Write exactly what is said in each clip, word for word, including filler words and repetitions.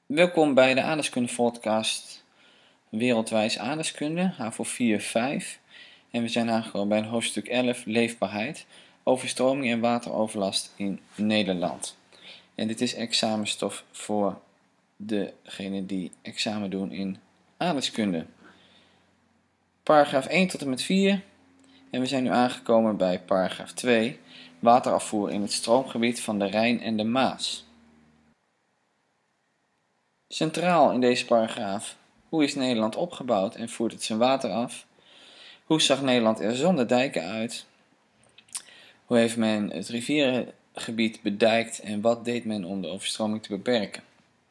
Welkom bij de Aardrijkskunde podcast Wereldwijs Aardrijkskunde, H A V O vier vijf. En we zijn aangekomen bij een hoofdstuk elf, leefbaarheid, overstroming en wateroverlast in Nederland. En dit is examenstof voor degenen die examen doen in aardrijkskunde. Paragraaf één tot en met vier. En we zijn nu aangekomen bij paragraaf twee, waterafvoer in het stroomgebied van de Rijn en de Maas. Centraal in deze paragraaf: hoe is Nederland opgebouwd en voert het zijn water af? Hoe zag Nederland er zonder dijken uit? Hoe heeft men het rivierengebied bedijkt en wat deed men om de overstroming te beperken?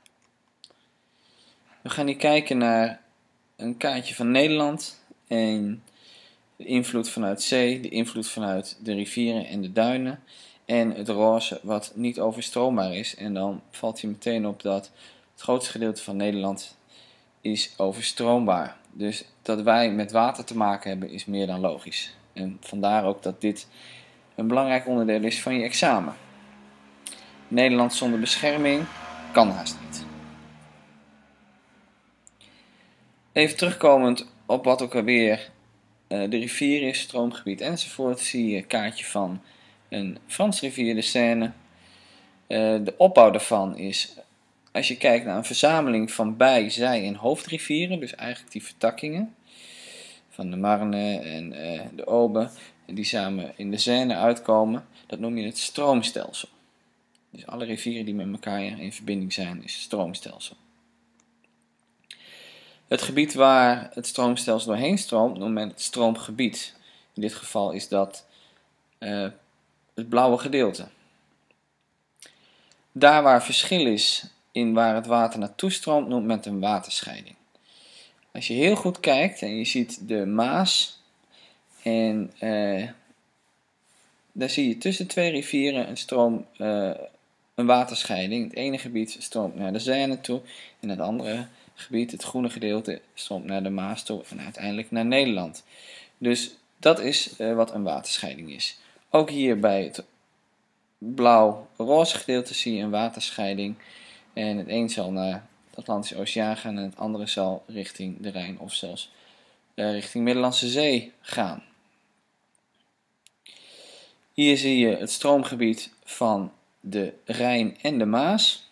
We gaan hier kijken naar een kaartje van Nederland en de invloed vanuit zee, de invloed vanuit de rivieren en de duinen en het roze wat niet overstroombaar is. En dan valt je meteen op dat het grootste gedeelte van Nederland is overstroombaar. Dus dat wij met water te maken hebben is meer dan logisch. En vandaar ook dat dit een belangrijk onderdeel is van je examen. Nederland zonder bescherming kan haast niet. Even terugkomend op wat ook alweer uh, de rivier is, stroomgebied enzovoort, zie je een kaartje van een Franse rivier, de Seine. Uh, de opbouw daarvan is, als je kijkt naar een verzameling van bij-, zij- en hoofdrivieren, dus eigenlijk die vertakkingen van de Marne en uh, de Aube, die samen in de Seine uitkomen, dat noem je het stroomstelsel. Dus alle rivieren die met elkaar in verbinding zijn, is het stroomstelsel. Het gebied waar het stroomstelsel doorheen stroomt, noemt men het stroomgebied. In dit geval is dat uh, het blauwe gedeelte. Daar waar verschil is in waar het water naartoe stroomt, noemt men het een waterscheiding. Als je heel goed kijkt en je ziet de Maas en uh, daar zie je tussen twee rivieren een stroom, uh, een waterscheiding. Het ene gebied stroomt naar de Seine toe en het andere gebied, het groene gedeelte, stroomt naar de Maas toe en uiteindelijk naar Nederland. Dus dat is uh, wat een waterscheiding is. Ook hier bij het blauw-roze gedeelte zie je een waterscheiding. En het een zal naar de Atlantische Oceaan gaan en het andere zal richting de Rijn of zelfs uh, richting Middellandse Zee gaan. Hier zie je het stroomgebied van de Rijn en de Maas.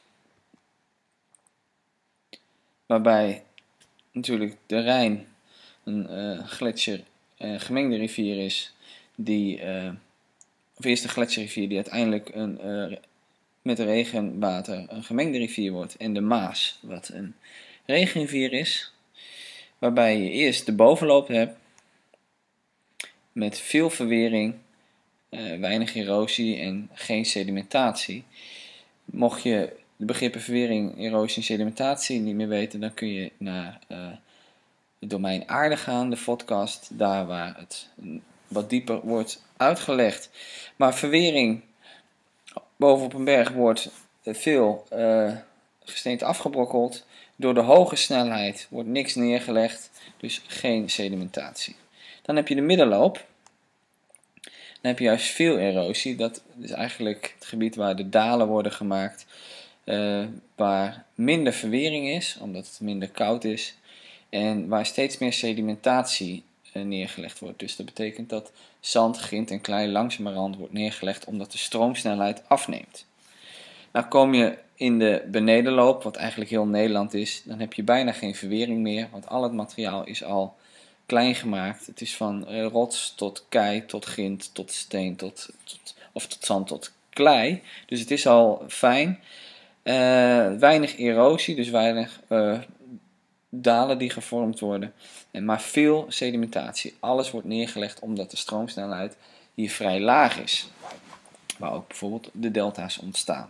Waarbij natuurlijk de Rijn een uh, gletsjer, uh, gemengde rivier is. Die, uh, of eerst een gletsjerrivier die uiteindelijk een, uh, met regenwater een gemengde rivier wordt. En de Maas wat een regenrivier is. Waarbij je eerst de bovenloop hebt. Met veel verwering. Uh, weinig erosie en geen sedimentatie. Mocht je de begrippen verwering, erosie en sedimentatie niet meer weten, dan kun je naar uh, het domein aarde gaan, de podcast, daar waar het wat dieper wordt uitgelegd. Maar verwering bovenop een berg wordt veel uh, gesteente afgebrokkeld. Door de hoge snelheid wordt niks neergelegd, dus geen sedimentatie. Dan heb je de middenloop. Dan heb je juist veel erosie. Dat is eigenlijk het gebied waar de dalen worden gemaakt. Uh, waar minder verwering is, omdat het minder koud is. En waar steeds meer sedimentatie uh, neergelegd wordt. Dus dat betekent dat zand, grind en klei langzamerhand wordt neergelegd omdat de stroomsnelheid afneemt. Nou kom je in de benedenloop, wat eigenlijk heel Nederland is. Dan heb je bijna geen verwering meer, want al het materiaal is al klein gemaakt. Het is van uh, rots tot kei, tot grind, tot steen, tot, tot, of tot zand, tot klei. Dus het is al fijn. Uh, weinig erosie, dus weinig uh, dalen die gevormd worden. En maar veel sedimentatie. Alles wordt neergelegd omdat de stroomsnelheid hier vrij laag is. Waar ook bijvoorbeeld de delta's ontstaan.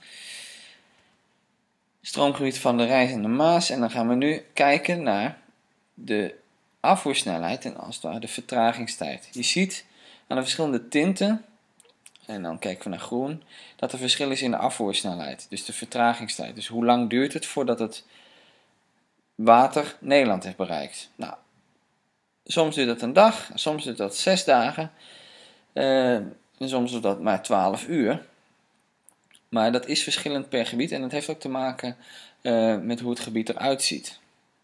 Stroomgebied van de Rijn en de Maas. En dan gaan we nu kijken naar de afvoersnelheid en als het ware de vertragingstijd. Je ziet aan de verschillende tinten, en dan kijken we naar groen, dat er verschil is in de afvoersnelheid, dus de vertragingstijd. Dus hoe lang duurt het voordat het water Nederland heeft bereikt? Nou, soms duurt dat een dag, soms duurt dat zes dagen, uh, en soms duurt dat maar twaalf uur. Maar dat is verschillend per gebied en dat heeft ook te maken uh, met hoe het gebied eruit ziet.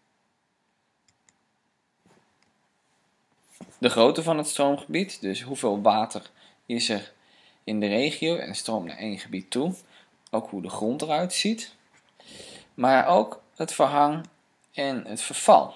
De grootte van het stroomgebied, dus hoeveel water is er in de regio en stroomt naar één gebied toe. Ook hoe de grond eruit ziet. Maar ook het verhang en het verval.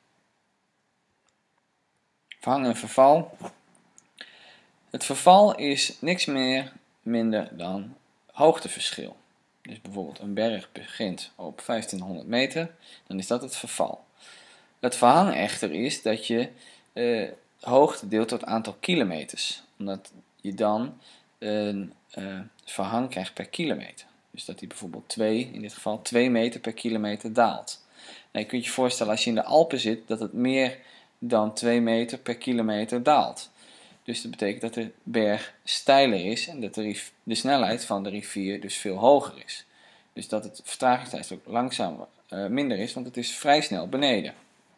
Verhang en verval. Het verval is niks meer minder dan hoogteverschil. Dus bijvoorbeeld een berg begint op vijftienhonderd meter, dan is dat het verval. Het verhang echter is dat je uh, hoogte deelt door het aantal kilometers. Omdat je dan een uh, verhang krijgt per kilometer. Dus dat die bijvoorbeeld twee, in dit geval twee meter per kilometer daalt. Nou, je kunt je voorstellen als je in de Alpen zit dat het meer dan twee meter per kilometer daalt. Dus dat betekent dat de berg steiler is en dat de, de snelheid van de rivier dus veel hoger is. Dus dat het vertragingstijd ook langzamer uh, minder is, want het is vrij snel beneden.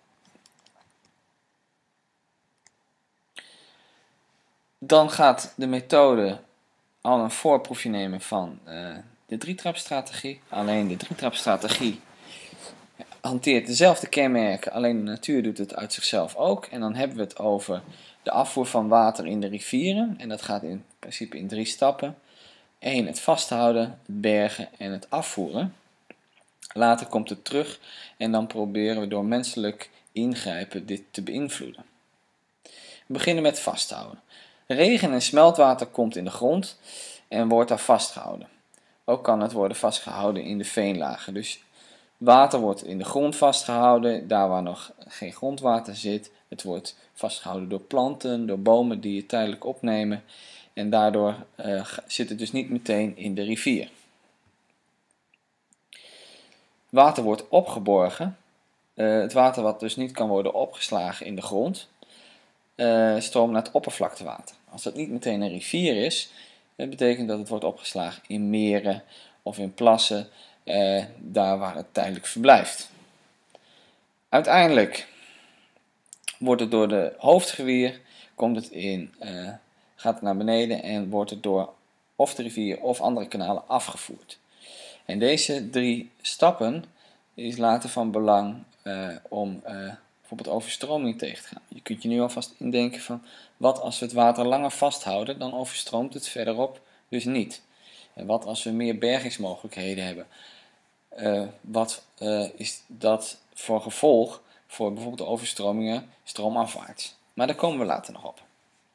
Dan gaat de methode al een voorproefje nemen van uh, de drietrapstrategie. Alleen de drietrapstrategie hanteert dezelfde kenmerken, alleen de natuur doet het uit zichzelf ook. En dan hebben we het over de afvoer van water in de rivieren. En dat gaat in principe in drie stappen. Eén, het vasthouden, het bergen en het afvoeren. Later komt het terug en dan proberen we door menselijk ingrijpen dit te beïnvloeden. We beginnen met vasthouden. Regen en smeltwater komt in de grond en wordt daar vastgehouden. Ook kan het worden vastgehouden in de veenlagen. Dus water wordt in de grond vastgehouden, daar waar nog geen grondwater zit. Het wordt vastgehouden door planten, door bomen die het tijdelijk opnemen. En daardoor uh, zit het dus niet meteen in de rivier. Water wordt opgeborgen. Uh, het water wat dus niet kan worden opgeslagen in de grond, uh, stroomt naar het oppervlaktewater. Als dat niet meteen een rivier is, dat betekent dat het wordt opgeslagen in meren of in plassen, uh, daar waar het tijdelijk verblijft. Uiteindelijk wordt het door de hoofdgewier, komt het in, uh, gaat het naar beneden en wordt het door of de rivier of andere kanalen afgevoerd. En deze drie stappen is later van belang uh, om uh, bijvoorbeeld overstroming tegen te gaan. Je kunt je nu alvast indenken van, wat als we het water langer vasthouden, dan overstroomt het verderop dus niet. En wat als we meer bergingsmogelijkheden hebben? Uh, wat uh, is dat voor gevolg voor bijvoorbeeld de overstromingen stroomafwaarts? Maar daar komen we later nog op.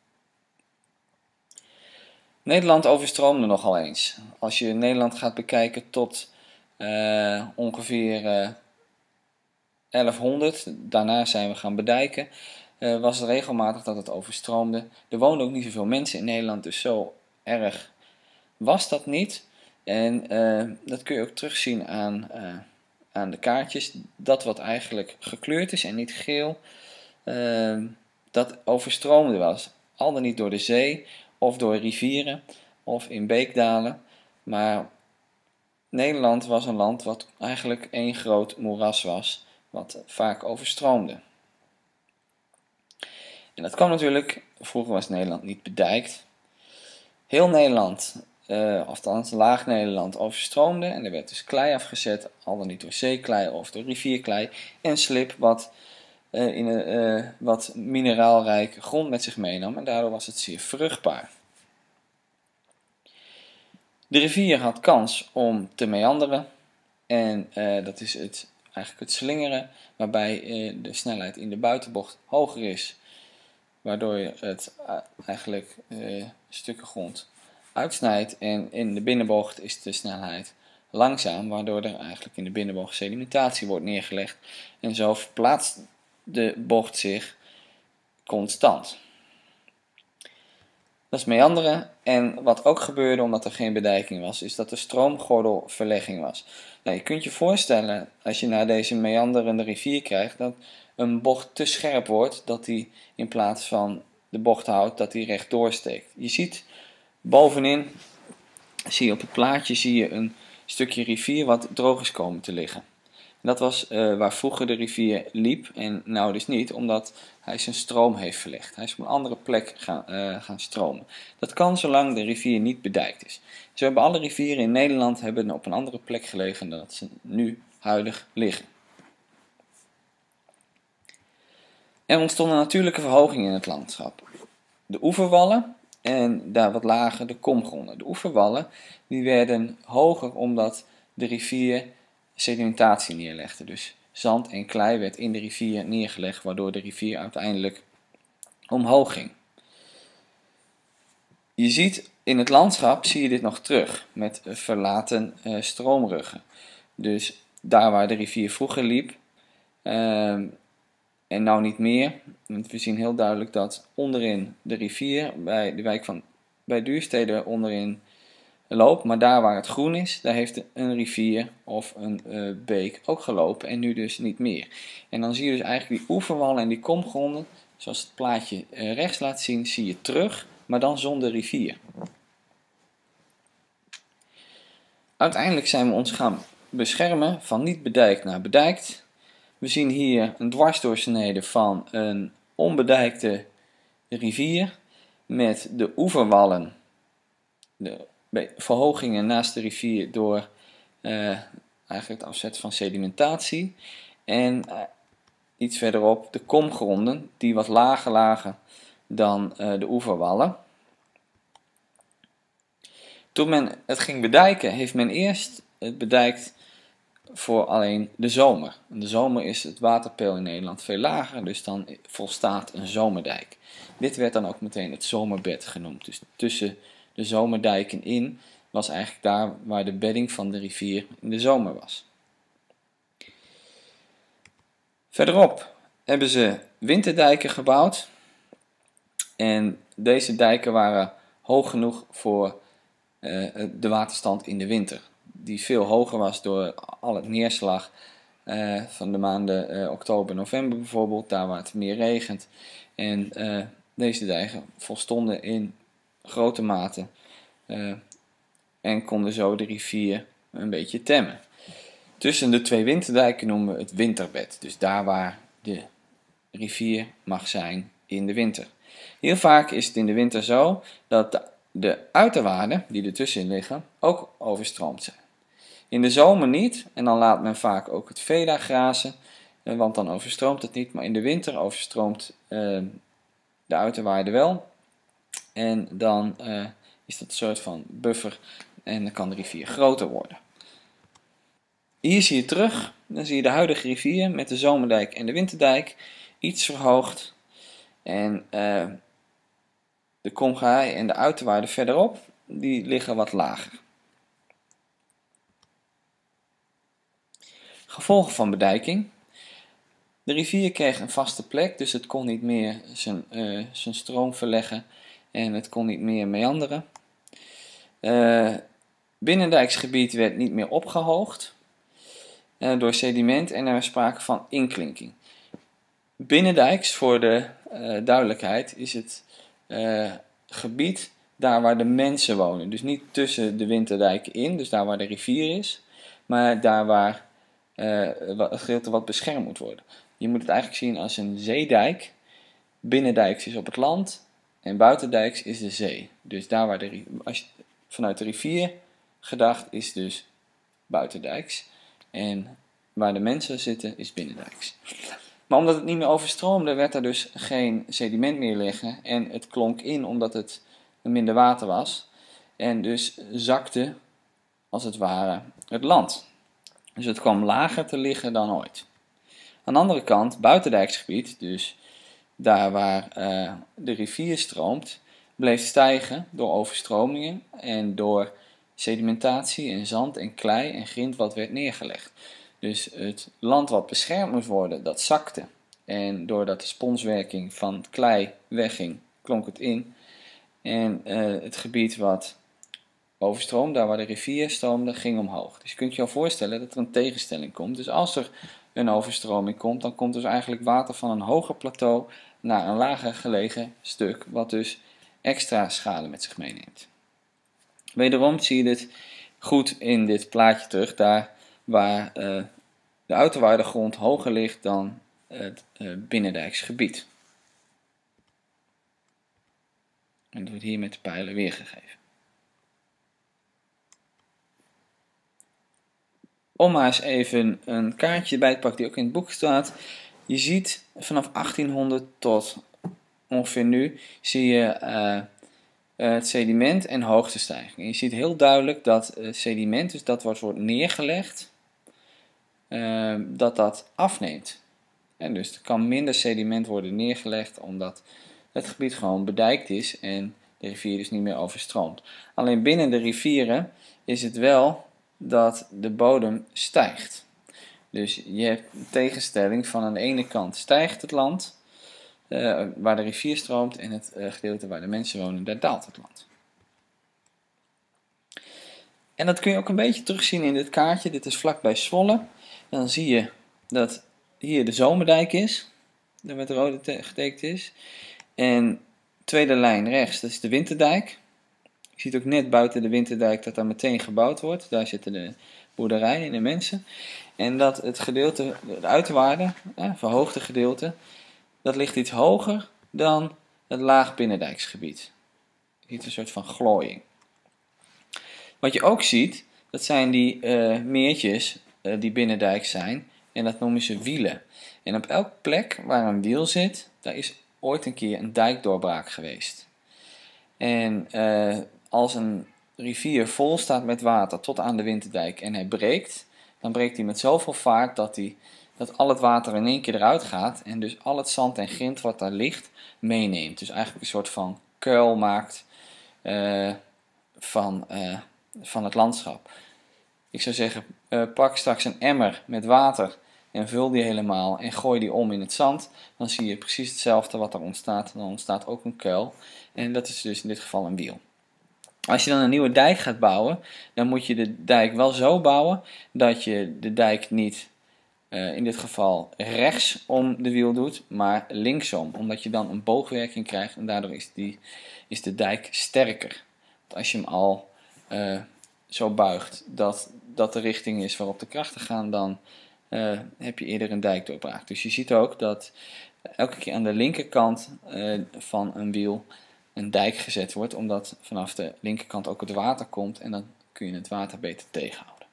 Nederland overstroomde nogal eens. Als je Nederland gaat bekijken tot uh, ongeveer uh, elfhonderd, daarna zijn we gaan bedijken, uh, was het regelmatig dat het overstroomde. Er woonden ook niet zoveel mensen in Nederland, dus zo erg was dat niet. En uh, dat kun je ook terugzien aan, uh, aan de kaartjes. Dat wat eigenlijk gekleurd is en niet geel, uh, dat overstroomde was. Al dan niet door de zee of door rivieren of in beekdalen. Maar Nederland was een land wat eigenlijk één groot moeras was, wat vaak overstroomde. En dat kwam natuurlijk, vroeger was Nederland niet bedijkt. Heel Nederland, uh, althans laag Nederland, overstroomde en er werd dus klei afgezet, al dan niet door zeeklei of door rivierklei en slib wat, uh, in een, uh, wat mineraalrijke grond met zich meenam en daardoor was het zeer vruchtbaar. De rivier had kans om te meanderen en uh, dat is het, eigenlijk het slingeren, waarbij uh, de snelheid in de buitenbocht hoger is, waardoor je het uh, eigenlijk uh, stukken grond uitsnijdt en in de binnenbocht is de snelheid langzaam, waardoor er eigenlijk in de binnenbocht sedimentatie wordt neergelegd en zo verplaatst de bocht zich constant. Dat is meanderen. En wat ook gebeurde omdat er geen bedijking was, is dat de stroomgordelverlegging was. Nou, je kunt je voorstellen, als je naar deze meanderende rivier krijgt, dat een bocht te scherp wordt, dat die in plaats van de bocht houdt, dat die rechtdoor steekt. Je ziet bovenin, zie je op het plaatje, zie je een stukje rivier wat droog is komen te liggen. Dat was uh, waar vroeger de rivier liep en nou dus niet, omdat hij zijn stroom heeft verlegd. Hij is op een andere plek gaan, uh, gaan stromen. Dat kan zolang de rivier niet bedijkt is. Zo hebben alle rivieren in Nederland hebben op een andere plek gelegen dan dat ze nu huidig liggen. Er ontstond een natuurlijke verhoging in het landschap. De oeverwallen en daar wat lager de komgronden. De oeverwallen die werden hoger omdat de rivier sedimentatie neerlegde. Dus zand en klei werd in de rivier neergelegd, waardoor de rivier uiteindelijk omhoog ging. Je ziet in het landschap, zie je dit nog terug, met verlaten uh, stroomruggen. Dus daar waar de rivier vroeger liep, uh, en nou niet meer, want we zien heel duidelijk dat onderin de rivier, bij de wijk van bij Duurstede onderin loopt, maar daar waar het groen is, daar heeft een rivier of een uh, beek ook gelopen en nu dus niet meer. En dan zie je dus eigenlijk die oeverwallen en die komgronden, zoals het plaatje uh, rechts laat zien, zie je terug, maar dan zonder rivier. Uiteindelijk zijn we ons gaan beschermen van niet bedijkt naar bedijkt. We zien hier een dwarsdoorsnede van een onbedijkte rivier met de oeverwallen, de verhogingen naast de rivier door uh, eigenlijk het afzetten van sedimentatie. En uh, iets verderop de komgronden die wat lager lagen dan uh, de oeverwallen. Toen men het ging bedijken, heeft men eerst het bedijkt voor alleen de zomer. In de zomer is het waterpeil in Nederland veel lager, dus dan volstaat een zomerdijk. Dit werd dan ook meteen het zomerbed genoemd. Dus tussen de zomerdijken in was eigenlijk daar waar de bedding van de rivier in de zomer was. Verderop hebben ze winterdijken gebouwd. En deze dijken waren hoog genoeg voor uh, de waterstand in de winter. Die veel hoger was door al het neerslag uh, van de maanden uh, oktober, november bijvoorbeeld, daar waar het meer regent. En uh, deze dijken volstonden in grote mate uh, en konden zo de rivier een beetje temmen. Tussen de twee winterdijken noemen we het winterbed, dus daar waar de rivier mag zijn in de winter. Heel vaak is het in de winter zo dat de, de uiterwaarden die ertussenin liggen ook overstroomd zijn. In de zomer niet, en dan laat men vaak ook het veda grazen, want dan overstroomt het niet. Maar in de winter overstroomt uh, de uiterwaarde wel. En dan uh, is dat een soort van buffer en dan kan de rivier groter worden. Hier zie je terug, dan zie je de huidige rivier met de zomerdijk en de winterdijk iets verhoogd. En uh, de komgaai en de uiterwaarden verderop, die liggen wat lager. Gevolgen van bedijking. De rivier kreeg een vaste plek, dus het kon niet meer zijn, uh, zijn stroom verleggen en het kon niet meer meanderen. Uh, binnendijksgebied werd niet meer opgehoogd uh, door sediment en er was sprake van inklinking. Binnendijks, voor de uh, duidelijkheid, is het uh, gebied daar waar de mensen wonen. Dus niet tussen de winterdijken in, dus daar waar de rivier is, maar daar waar uh, het gedeelte wat beschermd moet worden. Je moet het eigenlijk zien als een zeedijk. Binnendijks is op het land en buitendijks is de zee. Dus daar waar de, als je vanuit de rivier gedacht is dus buitendijks. En waar de mensen zitten is binnendijks. Maar omdat het niet meer overstroomde, werd er dus geen sediment meer liggen. En het klonk in omdat het minder water was. En dus zakte, als het ware, het land. Dus het kwam lager te liggen dan ooit. Aan de andere kant, buitendijksgebied, dus daar waar uh, de rivier stroomt, bleef stijgen door overstromingen en door sedimentatie en zand en klei en grind wat werd neergelegd. Dus het land wat beschermd moest worden, dat zakte. En doordat de sponswerking van het klei wegging, klonk het in. En uh, het gebied wat overstroomde, daar waar de rivier stroomde, ging omhoog. Dus je kunt je al voorstellen dat er een tegenstelling komt. Dus als er een overstroming komt, dan komt dus eigenlijk water van een hoger plateau naar een lager gelegen stuk, wat dus extra schade met zich meeneemt. Wederom zie je dit goed in dit plaatje terug, daar waar uh, de uiterwaardengrond hoger ligt dan het uh, binnendijksgebied. En dat wordt hier met de pijlen weergegeven. Om maar eens even een kaartje bij te pakken die ook in het boek staat. Je ziet vanaf achttienhonderd tot ongeveer nu zie je uh, uh, het sediment en hoogtestijging. En je ziet heel duidelijk dat uh, sediment, dus dat wat wordt neergelegd, uh, dat dat afneemt. En dus er kan minder sediment worden neergelegd omdat het gebied gewoon bedijkt is en de rivier dus niet meer overstroomt. Alleen binnen de rivieren is het wel dat de bodem stijgt. Dus je hebt een tegenstelling van aan de ene kant stijgt het land, uh, waar de rivier stroomt, en het uh, gedeelte waar de mensen wonen, daar daalt het land. En dat kun je ook een beetje terugzien in dit kaartje. Dit is vlakbij Zwolle. Dan zie je dat hier de Zomerdijk is, dat met rode getekend is. En tweede lijn rechts, dat is de Winterdijk. Je ziet ook net buiten de Winterdijk dat daar meteen gebouwd wordt. Daar zitten de boerderijen en de mensen. En dat het gedeelte, de uiterwaarden, ja, verhoogde gedeelte, dat ligt iets hoger dan het laag binnendijksgebied. Je ziet een soort van glooiing. Wat je ook ziet, dat zijn die uh, meertjes uh, die binnendijk zijn. En dat noemen ze wielen. En op elke plek waar een wiel zit, daar is ooit een keer een dijkdoorbraak geweest. En uh, als een rivier vol staat met water tot aan de Winterdijk en hij breekt, dan breekt hij met zoveel vaart dat, hij, dat al het water in één keer eruit gaat en dus al het zand en grind wat daar ligt meeneemt. Dus eigenlijk een soort van kuil maakt uh, van, uh, van het landschap. Ik zou zeggen, uh, pak straks een emmer met water en vul die helemaal en gooi die om in het zand. Dan zie je precies hetzelfde wat er ontstaat. Dan ontstaat ook een kuil. En dat is dus in dit geval een wiel. Als je dan een nieuwe dijk gaat bouwen, dan moet je de dijk wel zo bouwen dat je de dijk niet uh, in dit geval rechts om de wiel doet, maar linksom. Omdat je dan een boogwerking krijgt en daardoor is, die, is de dijk sterker. Want als je hem al uh, zo buigt dat dat de richting is waarop de krachten gaan, dan uh, heb je eerder een dijkdoorbraak. Dus je ziet ook dat elke keer aan de linkerkant uh, van een wiel een dijk gezet wordt, omdat vanaf de linkerkant ook het water komt en dan kun je het water beter tegenhouden.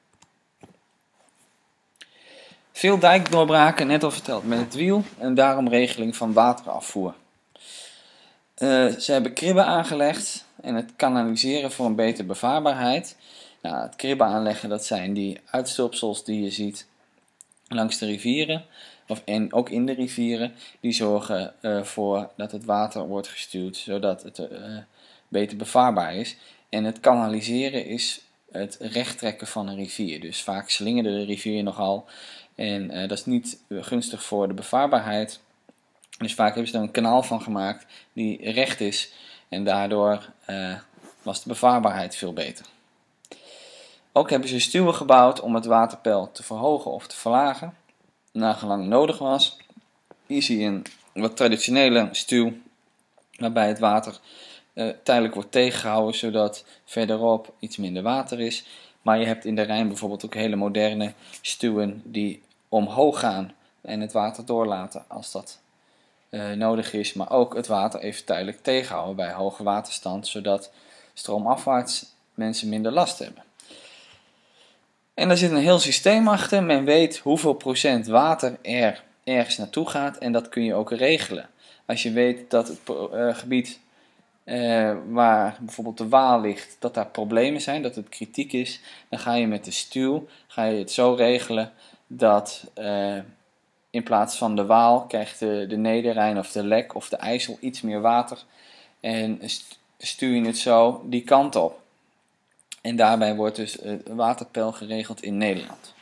Veel dijkdoorbraken, net al verteld, met het wiel en daarom regeling van waterafvoer. Uh, ze hebben kribben aangelegd en het kanaliseren voor een betere bevaarbaarheid. Nou, het kribben aanleggen, dat zijn die uitstulpsels die je ziet langs de rivieren, of en ook in de rivieren, die zorgen ervoor uh, dat het water wordt gestuwd, zodat het uh, beter bevaarbaar is. En het kanaliseren is het rechttrekken van een rivier. Dus vaak slingerde de rivier nogal en uh, dat is niet gunstig voor de bevaarbaarheid. Dus vaak hebben ze er een kanaal van gemaakt die recht is en daardoor uh, was de bevaarbaarheid veel beter. Ook hebben ze stuwen gebouwd om het waterpeil te verhogen of te verlagen, nagelang nodig was. Hier zie je een wat traditionele stuw, waarbij het water uh, tijdelijk wordt tegengehouden, zodat verderop iets minder water is. Maar je hebt in de Rijn bijvoorbeeld ook hele moderne stuwen die omhoog gaan en het water doorlaten als dat uh, nodig is. Maar ook het water even tijdelijk tegenhouden bij hoge waterstand, zodat stroomafwaarts mensen minder last hebben. En daar zit een heel systeem achter. Men weet hoeveel procent water er ergens naartoe gaat en dat kun je ook regelen. Als je weet dat het uh, gebied uh, waar bijvoorbeeld de Waal ligt, dat daar problemen zijn, dat het kritiek is, dan ga je met de stuw ga je het zo regelen dat uh, in plaats van de Waal krijgt de, de Nederrijn of de Lek of de IJssel iets meer water en stuur je het zo die kant op. En daarbij wordt dus het waterpeil geregeld in Nederland.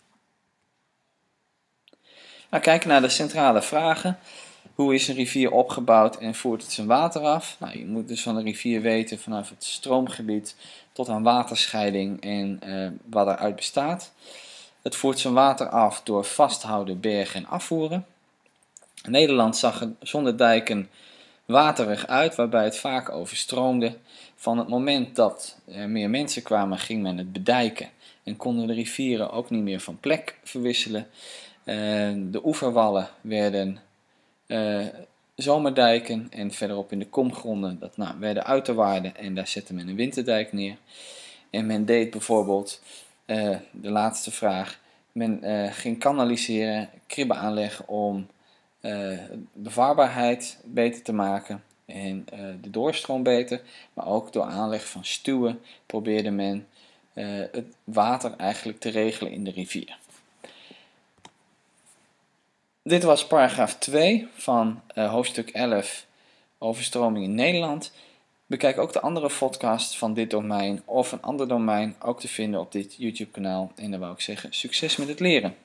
Nou, kijken naar de centrale vragen. Hoe is een rivier opgebouwd en voert het zijn water af? Nou, je moet dus van de rivier weten vanaf het stroomgebied tot aan waterscheiding en uh, wat eruit bestaat. Het voert zijn water af door vasthouden, bergen en afvoeren. Nederland zag er zonder dijken waterig uit, waarbij het vaak overstroomde. Van het moment dat er meer mensen kwamen, ging men het bedijken en konden de rivieren ook niet meer van plek verwisselen. Uh, de oeverwallen werden uh, zomerdijken en verderop in de komgronden dat, nou, werden uiterwaarden en daar zette men een winterdijk neer. En men deed bijvoorbeeld, uh, de laatste vraag, men uh, ging kanaliseren, kribben aanleggen om uh, bevaarbaarheid beter te maken en uh, de doorstroom beter. Maar ook door aanleg van stuwen probeerde men uh, het water eigenlijk te regelen in de rivier. Dit was paragraaf twee van uh, hoofdstuk elf, overstroming in Nederland. Bekijk ook de andere podcasts van dit domein of een ander domein, ook te vinden op dit YouTube kanaal. En dan wou ik zeggen, succes met het leren!